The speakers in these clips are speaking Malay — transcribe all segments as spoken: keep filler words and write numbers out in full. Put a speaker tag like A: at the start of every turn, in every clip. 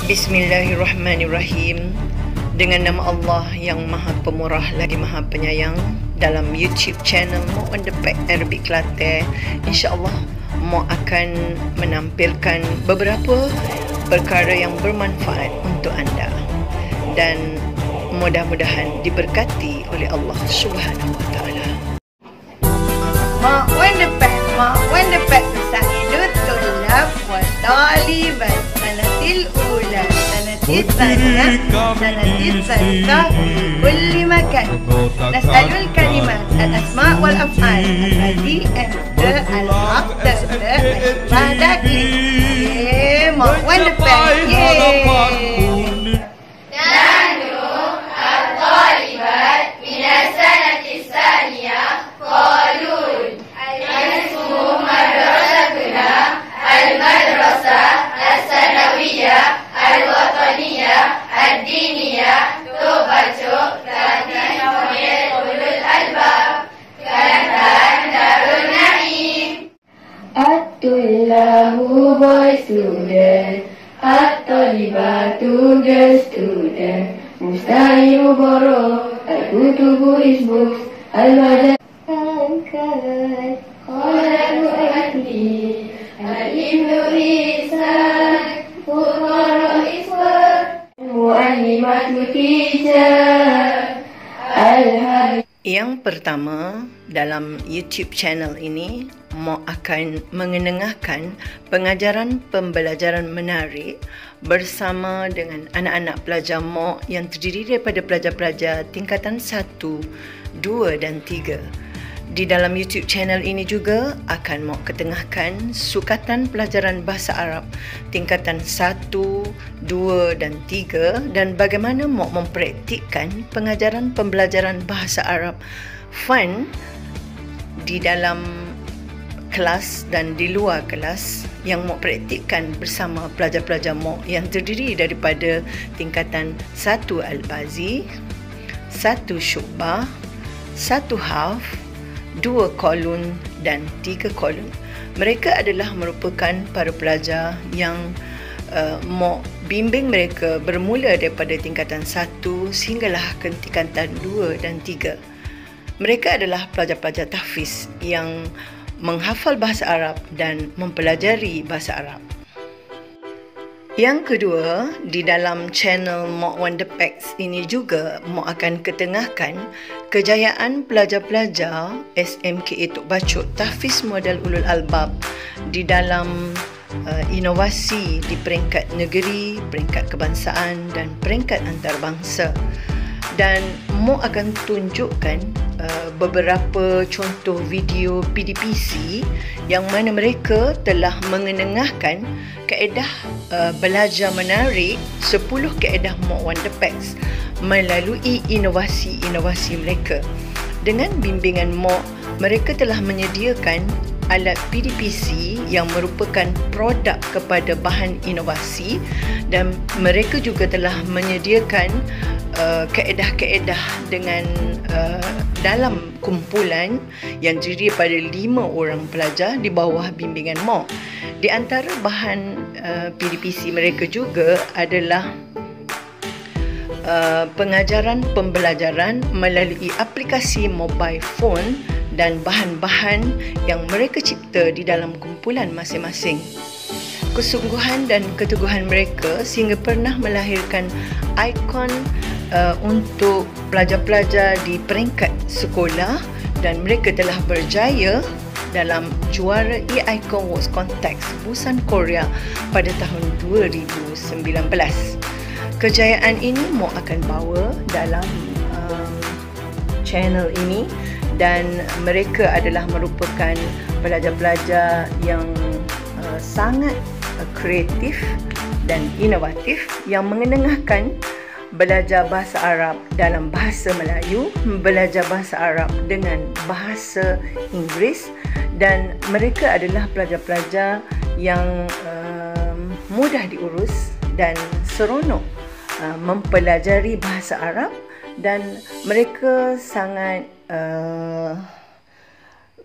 A: Bismillahirrahmanirrahim. Dengan nama Allah yang Maha Pemurah lagi Maha Penyayang, dalam YouTube channel Mak Wonderpack Arabic Kelantan, insya-Allah Mak akan menampilkan beberapa perkara yang bermanfaat untuk anda dan mudah-mudahan diberkati oleh Allah Subhanahu Wa Taala. Mak Wonderpack, Mak Wonderpack Saidut Tulab wa Talibat Sanatil Ula Sanatil Thaniya Sanatil Salisa Kulli Makan Nas'alul Kalimat Al-Asma' wal-Af'al Al-Hadi Al-Hada Al-Haqda Al-Hada Yeay, Mak Wonderpack, yeay.
B: At-Tullahu boy student, At-Talibatu girl student, Mustahiyu boro, Al-Kutubu is books, Al-Wajah Al-Kalat, Qalalu Ahli, Al-Ibnu Isan, Fuqara Iswar, Mu'allimatu teacher, Al-Habib.
A: Yang pertama, dalam YouTube channel ini Mak akan mengenengahkan pengajaran pembelajaran menarik bersama dengan anak-anak pelajar Mak yang terdiri daripada pelajar-pelajar tingkatan satu, dua dan tiga. Di dalam YouTube channel ini juga akan Mak ketengahkan sukatan pelajaran bahasa Arab tingkatan satu, dua dan tiga dan bagaimana Mak mempraktikkan pengajaran pembelajaran bahasa Arab fun di dalam kelas dan di luar kelas yang Mak praktikkan bersama pelajar-pelajar Mak yang terdiri daripada tingkatan satu Al-Bazi, satu Syu'bah, satu Haf, dua Kolun dan tiga Kolun. Mereka adalah merupakan para pelajar yang uh, Mak bimbing mereka bermula daripada tingkatan satu sehinggalah ke tingkatan dua dan tiga. Mereka adalah pelajar-pelajar tahfiz yang menghafal bahasa Arab dan mempelajari bahasa Arab. Yang kedua, di dalam channel Mak Wonderpack ini juga Mak akan ketengahkan kejayaan pelajar-pelajar S M K A Tok Bachok Tahfiz Modal Ulul Albab di dalam uh, inovasi di peringkat negeri, peringkat kebangsaan dan peringkat antarabangsa. Dan Mak akan tunjukkan uh, beberapa contoh video P D P C yang mana mereka telah mengenengahkan kaedah uh, belajar menarik sepuluh kaedah Mak Wonderpack melalui inovasi-inovasi mereka. Dengan bimbingan Mak, mereka telah menyediakan alat P D P C yang merupakan produk kepada bahan inovasi dan mereka juga telah menyediakan uh, kaedah-kaedah dengan uh, dalam kumpulan yang terdiri pada lima orang pelajar di bawah bimbingan Mak. Di antara bahan uh, P D P C mereka juga adalah uh, pengajaran pembelajaran melalui aplikasi mobile phone dan bahan-bahan yang mereka cipta di dalam kumpulan masing-masing. Kesungguhan dan keteguhan mereka sehingga pernah melahirkan ikon uh, untuk pelajar-pelajar di peringkat sekolah dan mereka telah berjaya dalam juara e-Icon Awards Context Busan Korea pada tahun dua ribu sembilan belas. Kejayaan ini Mak akan bawa dalam um, channel ini dan mereka adalah merupakan pelajar-pelajar yang uh, sangat uh, kreatif dan inovatif yang mengenengahkan belajar bahasa Arab dalam bahasa Melayu, belajar bahasa Arab dengan bahasa Inggeris dan mereka adalah pelajar-pelajar yang uh, mudah diurus dan seronok uh, mempelajari bahasa Arab dan mereka sangat uh,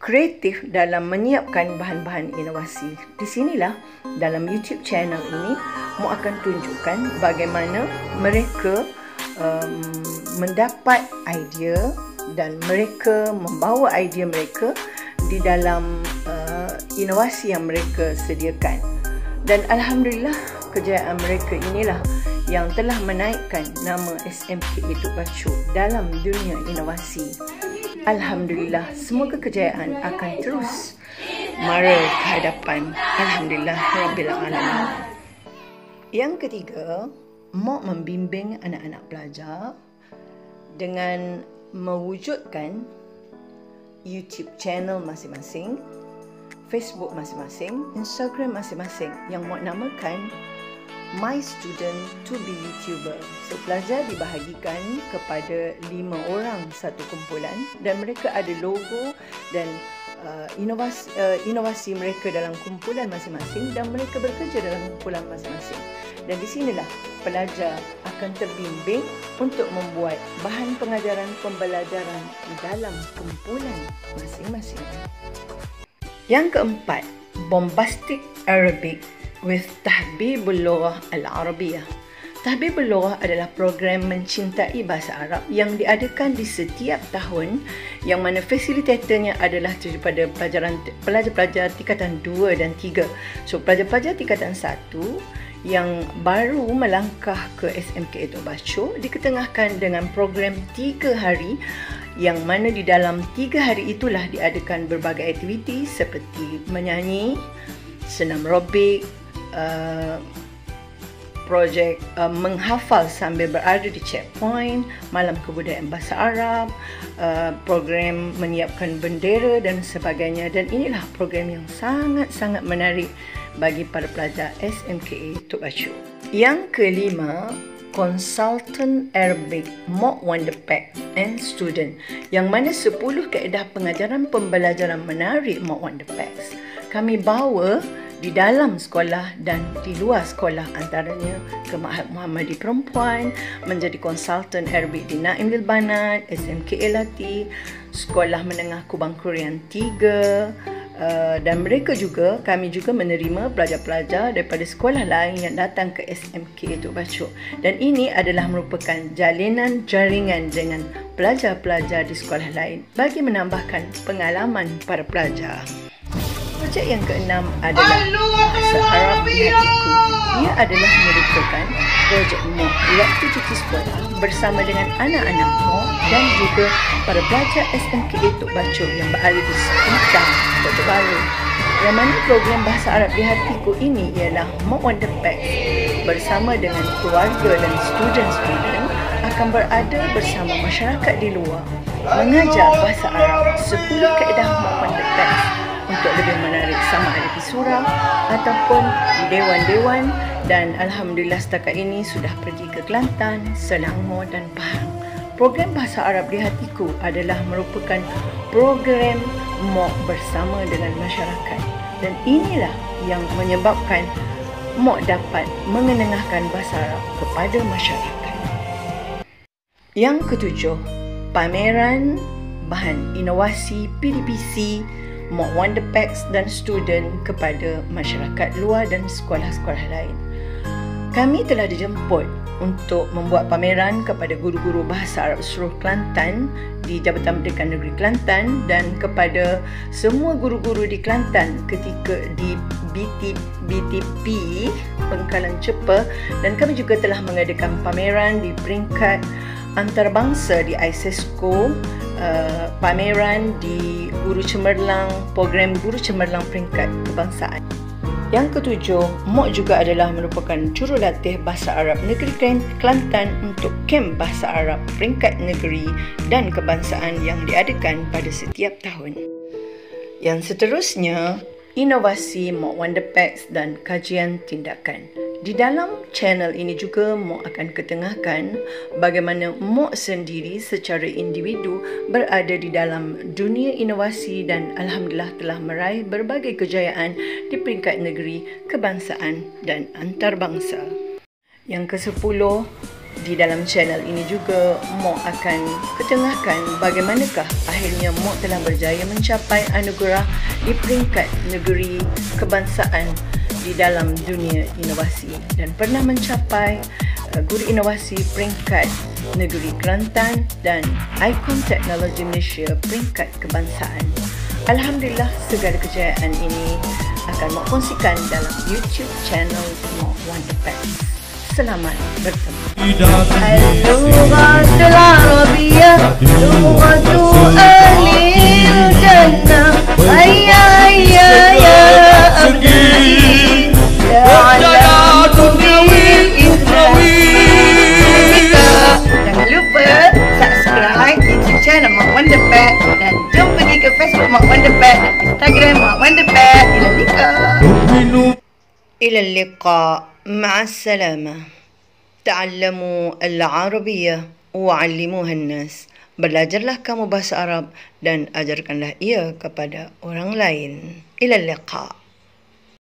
A: kreatif dalam menyiapkan bahan-bahan inovasi. Di sinilah dalam YouTube channel ini Mok akan tunjukkan bagaimana mereka um, mendapat idea dan mereka membawa idea mereka di dalam uh, inovasi yang mereka sediakan. Dan alhamdulillah kejayaan mereka inilah yang telah menaikkan nama S M K A Tok Bacu dalam dunia inovasi. Alhamdulillah, semoga kejayaan akan terus mara ke hadapan. Alhamdulillah Rabbil Alamin. Yang ketiga, Mok membimbing anak-anak pelajar dengan mewujudkan YouTube channel masing-masing, Facebook masing-masing, Instagram masing-masing yang Mok namakan My Student to be YouTuber. So, pelajar dibahagikan kepada lima orang satu kumpulan dan mereka ada logo dan uh, inovasi, uh, inovasi mereka dalam kumpulan masing-masing dan mereka bekerja dalam kumpulan masing-masing. Dan di sinilah pelajar akan terbimbing untuk membuat bahan pengajaran pembelajaran di dalam kumpulan masing-masing. Yang keempat, Bombastic Arabic with Tahbibul Lughah Al-Arabiyah. Tahbibul Lughah adalah program mencintai bahasa Arab yang diadakan di setiap tahun, yang mana fasilitatornya adalah daripada pelajaran pelajar-pelajar tingkatan dua dan tiga. So, pelajar-pelajar tingkatan satu yang baru melangkah ke S M K A Tok Bacu diketengahkan dengan program tiga hari, yang mana di dalam tiga hari itulah diadakan berbagai aktiviti seperti menyanyi, senam aerobik, uh, projek uh, menghafal sambil berada di checkpoint, malam kebudayaan bahasa Arab, uh, program menyiapkan bendera dan sebagainya. Dan inilah program yang sangat-sangat menarik bagi para pelajar S M K A Tok Bacu. Yang kelima, Consultant Arabic Mok Wonder Pack and Student, yang mana sepuluh kaedah pengajaran pembelajaran menarik Mok Wonder Packs kami bawa di dalam sekolah dan di luar sekolah, antaranya ke Ma'had Muhammadi Perempuan, menjadi konsultan Arabic di Naim Lil Banat, S M K A Lati, Sekolah Menengah Kubang Kurian tiga, Uh, dan mereka juga, kami juga menerima pelajar-pelajar daripada sekolah lain yang datang ke S M K A Tok Bacu. Dan ini adalah merupakan jalinan jaringan dengan pelajar-pelajar di sekolah lain bagi menambahkan pengalaman para pelajar. Projek yang keenam adalah Bahasa Arab di Hatiku. Ia adalah merupakan projek Mok waktu cuti sekolah bersama dengan anak-anak Mok dan juga para pelajar S M K A Tok Bacu yang berada di sekitar Kota Baru. Yang mana program Bahasa Arab di Hatiku ini ialah Mok Wonder Pack bersama dengan keluarga dan student-student akan berada bersama masyarakat di luar mengajar Bahasa Arab sepuluh kaedah Mok Wonder Pack untuk lebih menarik, sama ada di surau ataupun di dewan-dewan. Dan alhamdulillah setakat ini sudah pergi ke Kelantan, Selangor dan Pahang. Program Bahasa Arab di Hatiku adalah merupakan program Mok bersama dengan masyarakat, dan inilah yang menyebabkan Mok dapat mengenengahkan bahasa Arab kepada masyarakat. Yang ketujuh, pameran bahan inovasi P D P C Mok Wonder Packs dan student kepada masyarakat luar dan sekolah-sekolah lain. Kami telah dijemput untuk membuat pameran kepada guru-guru bahasa Arab seluruh Kelantan di Jabatan Pendidikan Negeri Kelantan dan kepada semua guru-guru di Kelantan ketika di B T P Pengkalan Cepa, dan kami juga telah mengadakan pameran di peringkat antarabangsa di I S E S C O, uh, pameran di Guru Cemerlang, program Guru Cemerlang peringkat kebangsaan. Yang ketujuh, Mok juga adalah merupakan jurulatih Bahasa Arab Negeri Kelantan untuk kem Bahasa Arab peringkat negeri dan kebangsaan yang diadakan pada setiap tahun. Yang seterusnya, inovasi Mok Wonder Packs dan kajian tindakan. Di dalam channel ini juga Mok akan ketengahkan bagaimana Mok sendiri secara individu berada di dalam dunia inovasi dan alhamdulillah telah meraih berbagai kejayaan di peringkat negeri, kebangsaan dan antarabangsa. Yang kesepuluh, Di dalam channel ini juga Mak akan ketengahkan bagaimanakah akhirnya Mak telah berjaya mencapai anugerah di peringkat negeri kebangsaan di dalam dunia inovasi dan pernah mencapai uh, guru inovasi peringkat negeri Kelantan dan ikon teknologi Malaysia peringkat kebangsaan. Alhamdulillah, segala kejayaan ini akan Mak kongsikan dalam YouTube channel Mak Wan Effects. Selamat bertemu. Al-Lughatul Arabiyyah lughatu ahlil jannah. Ayya ayya ya abdi ta'alamu bil Islam. Jangan lupa subscribe YouTube channel Mak Wan Effects dan jom pergi ke Facebook Mak Wan Effects dan Instagram Mak Wan Effects. Ila liqa. Ila liqa. مع السلامة. تعلموا العربية وعلموها الناس. Belajarlah kamu bahasa Arab dan ajarkanlah ia kepada orang lain. إلى اللقاء.